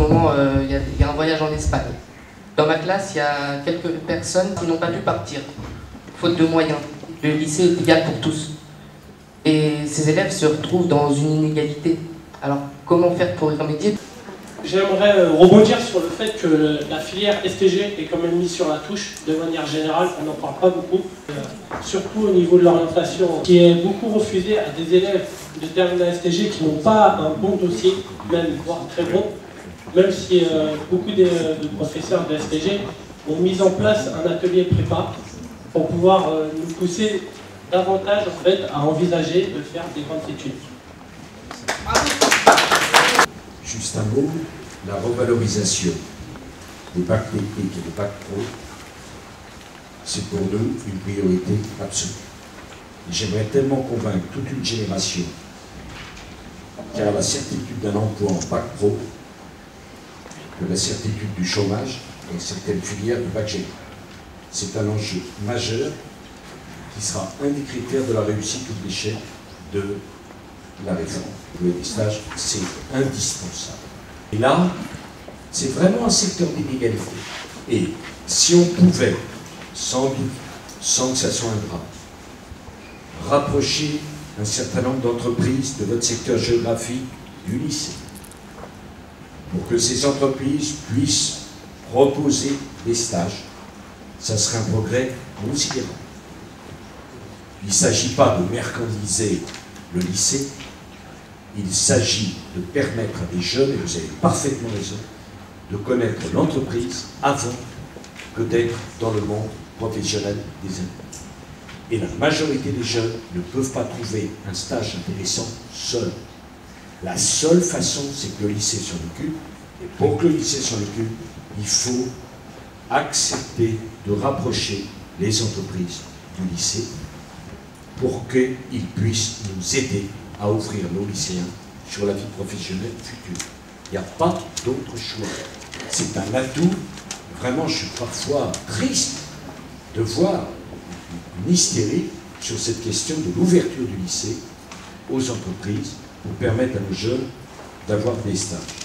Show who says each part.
Speaker 1: moment, il y a un voyage en Espagne. Dans ma classe, il y a quelques personnes qui n'ont pas pu partir, faute de moyens. Le lycée est égal pour tous. Et ces élèves se retrouvent dans une inégalité. Alors, comment faire pour y remédier?
Speaker 2: J'aimerais rebondir sur le fait que la filière STG est quand même mise sur la touche de manière générale, on n'en parle pas beaucoup, surtout au niveau de l'orientation, qui est beaucoup refusée à des élèves de terminale STG qui n'ont pas un bon dossier, même voire très bon, même si beaucoup de professeurs de STG ont mis en place un atelier prépa pour pouvoir nous pousser davantage en fait, à envisager de faire des grandes études.
Speaker 3: Juste un mot, la revalorisation des bacs techniques et des bacs pro, c'est pour nous une priorité absolue. J'aimerais tellement convaincre toute une génération car la certitude d'un emploi en bac pro que la certitude du chômage dans certaines filières du bac général. C'est un enjeu majeur qui sera un des critères de la réussite ou de l'échec de la réforme. Le stage, c'est indispensable. Et là, c'est vraiment un secteur d'inégalité. Et si on pouvait, sans doute, sans que ça soit un drame, rapprocher un certain nombre d'entreprises de votre secteur géographique du lycée, pour que ces entreprises puissent proposer des stages, ça serait un progrès considérable. Il ne s'agit pas de mercantiliser le lycée, il s'agit de permettre à des jeunes, et vous avez parfaitement raison, de connaître l'entreprise avant que d'être dans le monde professionnel des années. Et la majorité des jeunes ne peuvent pas trouver un stage intéressant seul. La seule façon, c'est que le lycée s'en occupe, et pour que le lycée s'en occupe, il faut accepter de rapprocher les entreprises du lycée pour qu'ils puissent nous aider à ouvrir nos lycéens sur la vie professionnelle future. Il n'y a pas d'autre choix. C'est un atout. Vraiment, je suis parfois triste de voir une hystérie sur cette question de l'ouverture du lycée aux entreprises pour permettre à nos jeunes d'avoir des stages.